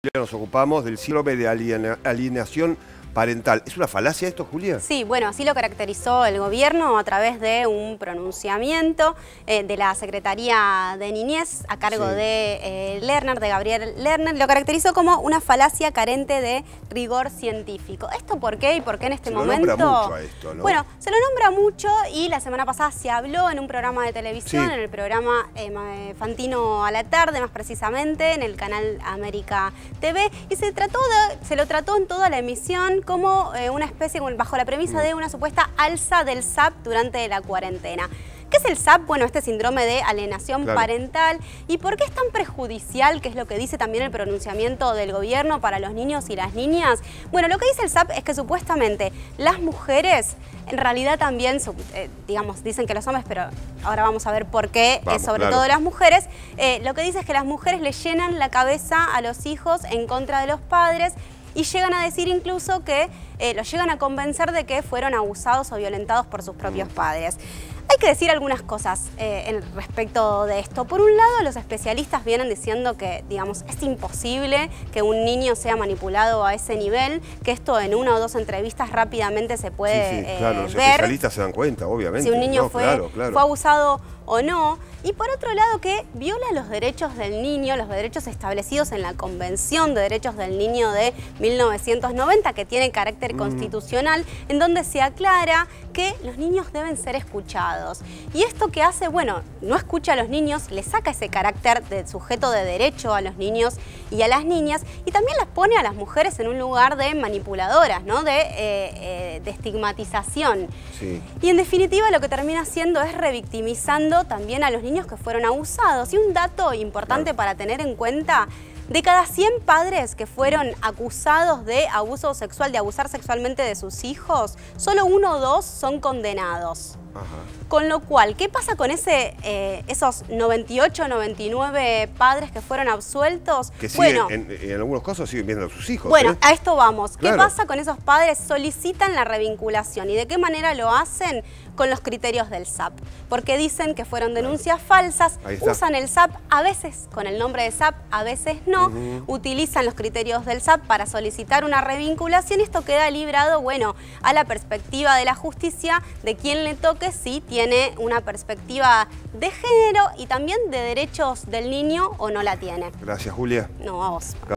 Nos ocupamos del síndrome de alienación parental. ¿Es una falacia esto, Julia? Sí, bueno, así lo caracterizó el gobierno a través de un pronunciamiento de la Secretaría de Niñez a cargo de Lerner, de Gabriel Lerner. Lo caracterizó como una falacia carente de rigor científico. ¿Esto por qué? ¿Y por qué en este momento? Se lo nombra mucho a esto, ¿no? Bueno, se lo nombra mucho y la semana pasada se habló en un programa de televisión, en el programa Fantino a la tarde, más precisamente, en el canal América TV, y se lo trató en toda la emisión como una especie, bajo la premisa de una supuesta alza del SAP durante la cuarentena. ¿Qué es el SAP? Bueno, este síndrome de alienación parental. ¿Y por qué es tan perjudicial, que es lo que dice también el pronunciamiento del gobierno, para los niños y las niñas? Bueno, lo que dice el SAP es que supuestamente las mujeres, en realidad también, digamos, dicen que los hombres, pero ahora vamos a ver por qué, sobre todo las mujeres, lo que dice es que las mujeres le llenan la cabeza a los hijos en contra de los padres, y llegan a decir incluso que los llegan a convencer de que fueron abusados o violentados por sus propios padres. Hay que decir algunas cosas respecto de esto. Por un lado, los especialistas vienen diciendo que, digamos, es imposible que un niño sea manipulado a ese nivel, que esto en una o dos entrevistas rápidamente se puede claro, los ver. especialistas se dan cuenta, obviamente. Si un niño fue abusado o no. Y por otro lado, que viola los derechos del niño, los derechos establecidos en la Convención de Derechos del Niño de 1990, que tiene carácter constitucional, en donde se aclara que los niños deben ser escuchados. Y esto que hace, bueno, no escucha a los niños, le saca ese carácter de sujeto de derecho a los niños y a las niñas, y también las pone a las mujeres en un lugar de manipuladoras, ¿no? De estigmatización. Y en definitiva lo que termina haciendo es revictimizando también a los niños que fueron abusados. Y un dato importante para tener en cuenta: de cada 100 padres que fueron acusados de abuso sexual, de abusar sexualmente de sus hijos, solo 1 o 2 son condenados. Con lo cual, ¿qué pasa con esos 98, 99 padres que fueron absueltos? Que siguen, en algunos casos siguen viendo a sus hijos. Bueno, a esto vamos. ¿Qué pasa con esos padres? Solicitan la revinculación. ¿Y de qué manera lo hacen? Con los criterios del SAP. Porque dicen que fueron denuncias falsas, usan el SAP, a veces con el nombre de SAP, a veces no, utilizan los criterios del SAP para solicitar una revinculación. Esto queda librado, bueno, a la perspectiva de la justicia, de quien le toque, si tiene una perspectiva de género y también de derechos del niño o no la tiene. Gracias, Julia. No, a vos.